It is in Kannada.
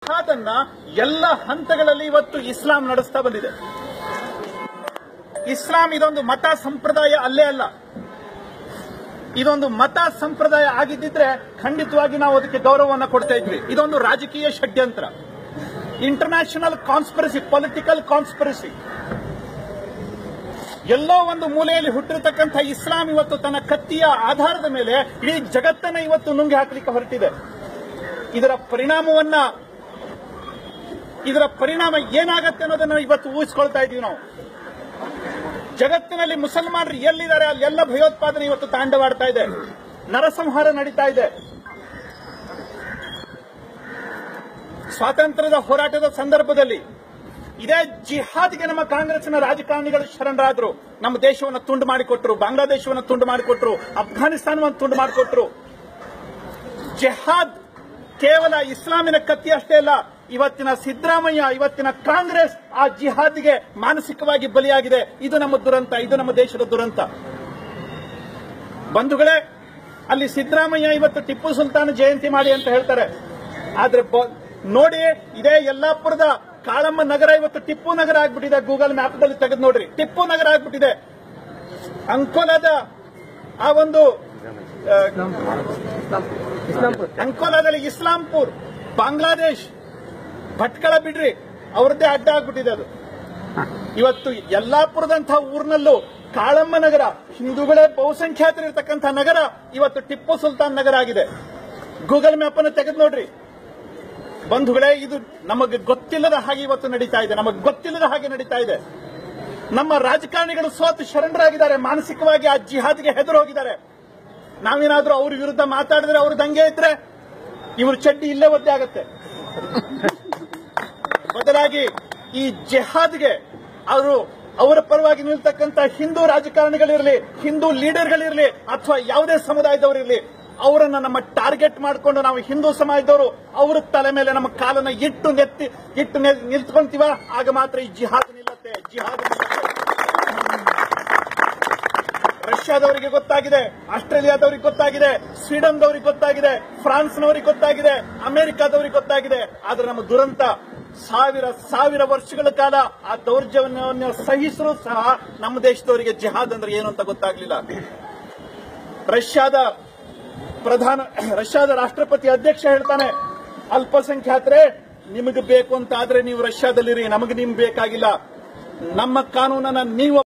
ಜಿಹಾದನ್ನ ಎಲ್ಲ ಹಂತಗಳಲ್ಲಿ ಇವತ್ತು ಇಸ್ಲಾಂ ನಡೆಸ್ತಾ ಬಂದಿದೆ. ಇಸ್ಲಾಂ ಇದೊಂದು ಮತ ಸಂಪ್ರದಾಯ ಅಲ್ಲೇ ಅಲ್ಲ. ಇದೊಂದು ಮತ ಸಂಪ್ರದಾಯ ಆಗಿದ್ದಿದ್ರೆ ಖಂಡಿತವಾಗಿ ನಾವು ಅದಕ್ಕೆ ಗೌರವವನ್ನು ಕೊಡ್ತಾ ಇದ್ವಿ. ಇದೊಂದು ರಾಜಕೀಯ ಷಡ್ಯಂತ್ರ, ಇಂಟರ್ನ್ಯಾಷನಲ್ ಕಾನ್ಸ್ಪಿರಸಿ, ಪೊಲಿಟಿಕಲ್ ಕಾನ್ಸ್ಪಿರಸಿ. ಎಲ್ಲೋ ಒಂದು ಮೂಲೆಯಲ್ಲಿ ಹುಟ್ಟಿರತಕ್ಕಂಥ ಇಸ್ಲಾಂ ಇವತ್ತು ತನ್ನ ಕತ್ತಿಯ ಆಧಾರದ ಮೇಲೆ ಇಡೀ ಜಗತ್ತನ್ನ ಇವತ್ತು ನುಂಗಿ ಹಾಕಲಿಕ್ಕೆ ಹೊರಟಿದೆ. ಇದರ ಪರಿಣಾಮ ಏನಾಗತ್ತೆ ಅನ್ನೋದನ್ನ ಇವತ್ತು ಊಹಿಸ್ಕೊಳ್ತಾ ಇದೀವಿ ನಾವು. ಜಗತ್ತಿನಲ್ಲಿ ಮುಸಲ್ಮಾನರು ಎಲ್ಲಿದ್ದಾರೆ ಅಲ್ಲೆಲ್ಲ ಭಯೋತ್ಪಾದನೆ ಇವತ್ತು ತಾಂಡವಾಡ್ತಾ ಇದೆ, ನರಸಂಹಾರ ನಡೀತಾ ಇದೆ. ಸ್ವಾತಂತ್ರ್ಯದ ಹೋರಾಟದ ಸಂದರ್ಭದಲ್ಲಿ ಇದೇ ಜಿಹಾದ್ಗೆ ನಮ್ಮ ಕಾಂಗ್ರೆಸ್ನ ರಾಜಕಾರಣಿಗಳು ಶರಣರಾದ್ರು. ನಮ್ಮ ದೇಶವನ್ನು ತುಂಡು ಮಾಡಿಕೊಟ್ರು, ಬಾಂಗ್ಲಾದೇಶವನ್ನು ತುಂಡು ಮಾಡಿಕೊಟ್ರು, ಅಫ್ಘಾನಿಸ್ತಾನವನ್ನು ತುಂಡು ಮಾಡಿಕೊಟ್ರು. ಜಿಹಾದ್ ಕೇವಲ ಇಸ್ಲಾಮಿನ ಕತ್ತಿ ಅಷ್ಟೇ ಅಲ್ಲ, ಇವತ್ತಿನ ಸಿದ್ದರಾಮಯ್ಯ, ಇವತ್ತಿನ ಕಾಂಗ್ರೆಸ್ ಆ ಜಿಹಾದ್ಗೆ ಮಾನಸಿಕವಾಗಿ ಬಲಿಯಾಗಿದೆ. ಇದು ನಮ್ಮ ದುರಂತ, ಇದು ನಮ್ಮ ದೇಶದ ದುರಂತ. ಬಂಧುಗಳೇ, ಅಲ್ಲಿ ಸಿದ್ದರಾಮಯ್ಯ ಇವತ್ತು ಟಿಪ್ಪು ಸುಲ್ತಾನ್ ಜಯಂತಿ ಮಾಡಿ ಅಂತ ಹೇಳ್ತಾರೆ. ಆದ್ರೆ ನೋಡಿ, ಇದೇ ಯಲ್ಲಾಪುರದ ಕಾಳಮ್ಮ ನಗರ ಇವತ್ತು ಟಿಪ್ಪು ನಗರ ಆಗ್ಬಿಟ್ಟಿದೆ. ಗೂಗಲ್ ಮ್ಯಾಪ್ ದಲ್ಲಿ ತೆಗೆದು ನೋಡ್ರಿ, ಟಿಪ್ಪು ನಗರ ಆಗ್ಬಿಟ್ಟಿದೆ. ಅಂಕೋಲಾದ ಆ ಒಂದು ಅಂಕೋಲಾದಲ್ಲಿ ಇಸ್ಲಾಂಪುರ್, ಬಾಂಗ್ಲಾದೇಶ್, ಭಟ್ಕಳ ಬಿಡ್ರಿ, ಅವ್ರದ್ದೇ ಅಡ್ಡ ಆಗ್ಬಿಟ್ಟಿದೆ ಅದು. ಇವತ್ತು ಯಲ್ಲಾಪುರದಂತಹ ಊರಿನಲ್ಲೂ ಕಾಳಮ್ಮ ನಗರ, ಹಿಂದೂಗಳೇ ಬಹುಸಂಖ್ಯಾತರಿರ್ತಕ್ಕಂಥ ನಗರ ಇವತ್ತು ಟಿಪ್ಪು ಸುಲ್ತಾನ್ ನಗರ ಆಗಿದೆ. ಗೂಗಲ್ ಮ್ಯಾಪ್ ಅನ್ನು ತೆಗೆದು ನೋಡ್ರಿ. ಬಂಧುಗಳೇ, ಇದು ನಮಗೆ ಗೊತ್ತಿಲ್ಲದ ಹಾಗೆ ಇವತ್ತು ನಡೀತಾ ಇದೆ, ನಮಗೆ ಗೊತ್ತಿಲ್ಲದ ಹಾಗೆ ನಡೀತಾ ಇದೆ. ನಮ್ಮ ರಾಜಕಾರಣಿಗಳು ಸೋತು ಶರಣರಾಗಿದ್ದಾರೆ, ಮಾನಸಿಕವಾಗಿ ಆ ಜಿಹಾದ್ಗೆ ಹೆದರು ಹೋಗಿದ್ದಾರೆ. ನಾವೇನಾದ್ರೂ ಅವ್ರ ವಿರುದ್ಧ ಮಾತಾಡಿದ್ರೆ, ಅವ್ರ ದಂಗೆ ಇದ್ರೆ ಇವ್ರ ಚಡ್ಡಿ ಇಲ್ಲೇ ಒದ್ದೆ ಆಗತ್ತೆ. ಬದಲಾಗಿ ಈ ಜಿಹಾದ್ಗೆ ಅವರ ಪರವಾಗಿ ನಿಲ್ತಕ್ಕಂಥ ಹಿಂದೂ ರಾಜಕಾರಣಿಗಳಿರಲಿ, ಹಿಂದೂ ಲೀಡರ್ಗಳಿರಲಿ, ಅಥವಾ ಯಾವುದೇ ಸಮುದಾಯದವರಿರಲಿ, ಅವರನ್ನ ನಮ್ಮ ಟಾರ್ಗೆಟ್ ಮಾಡಿಕೊಂಡು ನಾವು ಹಿಂದೂ ಸಮಾಜದವರು ಅವ್ರ ತಲೆ ಮೇಲೆ ನಮ್ಮ ಕಾಲನ್ನ ಇಟ್ಟು ನಿಲ್ತ್ಕೊಂತೀವ, ಆಗ ಮಾತ್ರ ಈ ಜಿಹಾದ್ ನಿಲ್ಲತ್ತೆ. ರಷ್ಯಾದವರಿಗೆ ಗೊತ್ತಾಗಿದೆ, ಆಸ್ಟ್ರೇಲಿಯಾದವರಿಗೆ ಗೊತ್ತಾಗಿದೆ, ಸ್ವೀಡನ್ದವರಿಗೆ ಗೊತ್ತಾಗಿದೆ, ಫ್ರಾನ್ಸ್ನವರಿಗೆ ಗೊತ್ತಾಗಿದೆ, ಅಮೆರಿಕಾದವರಿಗೆ ಗೊತ್ತಾಗಿದೆ. ಆದ್ರೆ ನಮ್ಮ ದುರಂತ ಸಾವಿರ ವರ್ಷಗಳ ಕಾಲ ಆ ದೌರ್ಜನ್ಯವನ್ನು ಸಹಿಸಲು ಸಹ ನಮ್ಮ ದೇಶದವರಿಗೆ ಜಿಹಾದ್ ಅಂದ್ರೆ ಏನು ಅಂತ ಗೊತ್ತಾಗ್ಲಿಲ್ಲ. ರಷ್ಯಾದ ರಾಷ್ಟ್ರಪತಿ ಅಧ್ಯಕ್ಷ ಹೇಳ್ತಾನೆ, ಅಲ್ಪಸಂಖ್ಯಾತರೇ ನಿಮಗೆ ಬೇಕು ಅಂತ ಆದ್ರೆ ನೀವು ರಷ್ಯಾದಲ್ಲಿರಿ, ನಮಗೆ ನಿಮ್ಗೆ ಬೇಕಾಗಿಲ್ಲ. ನಮ್ಮ ಕಾನೂನನ್ನ ನೀವು